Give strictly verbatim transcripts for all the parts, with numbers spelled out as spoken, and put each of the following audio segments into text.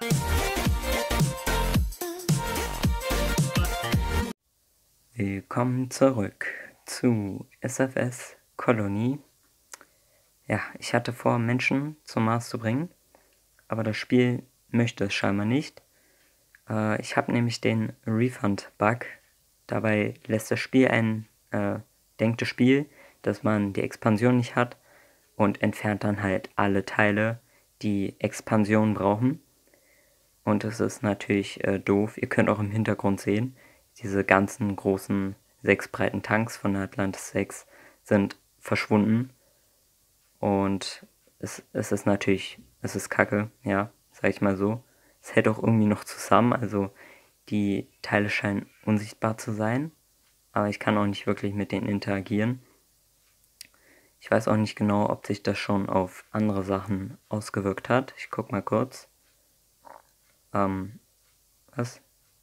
Willkommen zurück zu S F S Colony. Ja, ich hatte vor, Menschen zum Mars zu bringen, aber das Spiel möchte es scheinbar nicht. Äh, ich habe nämlich den Refund-Bug. Dabei lässt das Spiel ein, äh, denkt das Spiel, dass man die Expansion nicht hat und entfernt dann halt alle Teile, die Expansion brauchen. Und das ist natürlich äh, doof. Ihr könnt auch im Hintergrund sehen, diese ganzen großen sechs breiten Tanks von der Atlantis sechs sind verschwunden. Und es, es ist natürlich, es ist kacke, ja, sag ich mal so. Es hält auch irgendwie noch zusammen, also die Teile scheinen unsichtbar zu sein, aber ich kann auch nicht wirklich mit denen interagieren. Ich weiß auch nicht genau, ob sich das schon auf andere Sachen ausgewirkt hat. Ich guck mal kurz. Ähm, was?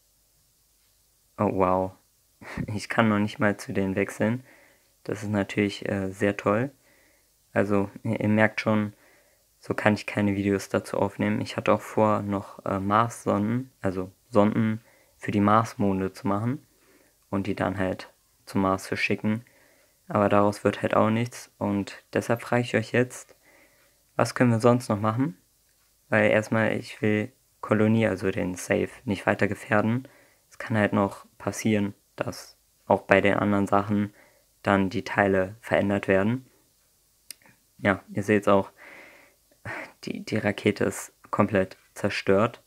Oh, wow. Ich kann noch nicht mal zu denen wechseln. Das ist natürlich äh, sehr toll. Also, ihr, ihr merkt schon, so kann ich keine Videos dazu aufnehmen. Ich hatte auch vor, noch äh, Mars-Sonden, also Sonden für die Marsmonde zu machen und die dann halt zum Mars zu schicken. Aber daraus wird halt auch nichts. Und deshalb frage ich euch jetzt, was können wir sonst noch machen? Weil erstmal, ich will Kolonie, also den Safe, nicht weiter gefährden. Es kann halt noch passieren, dass auch bei den anderen Sachen dann die Teile verändert werden. Ja, ihr seht es auch, die, die Rakete ist komplett zerstört.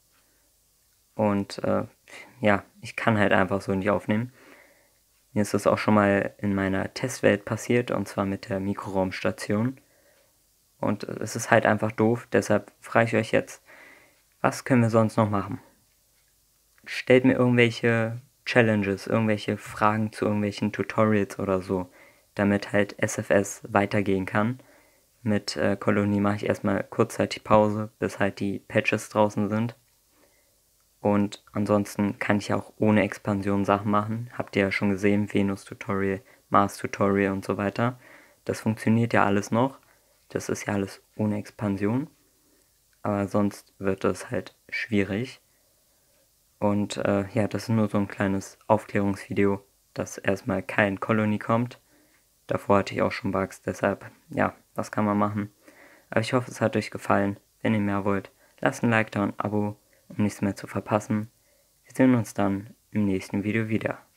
Und äh, ja, ich kann halt einfach so nicht aufnehmen. Mir ist das auch schon mal in meiner Testwelt passiert, und zwar mit der Mikroraumstation. Und es ist halt einfach doof, deshalb frage ich euch jetzt, was können wir sonst noch machen? Stellt mir irgendwelche Challenges, irgendwelche Fragen zu irgendwelchen Tutorials oder so, damit halt S F S weitergehen kann. Mit äh, Kolonie mache ich erstmal kurzzeitig Pause, bis halt die Patches draußen sind. Und ansonsten kann ich auch ohne Expansion Sachen machen. Habt ihr ja schon gesehen, Venus-Tutorial, Mars-Tutorial und so weiter. Das funktioniert ja alles noch. Das ist ja alles ohne Expansion. Aber sonst wird es halt schwierig. Und äh, ja, das ist nur so ein kleines Aufklärungsvideo, dass erstmal kein Colony kommt. Davor hatte ich auch schon Bugs, deshalb, ja, was kann man machen? Aber ich hoffe, es hat euch gefallen. Wenn ihr mehr wollt, lasst ein Like da und ein Abo, um nichts mehr zu verpassen. Wir sehen uns dann im nächsten Video wieder.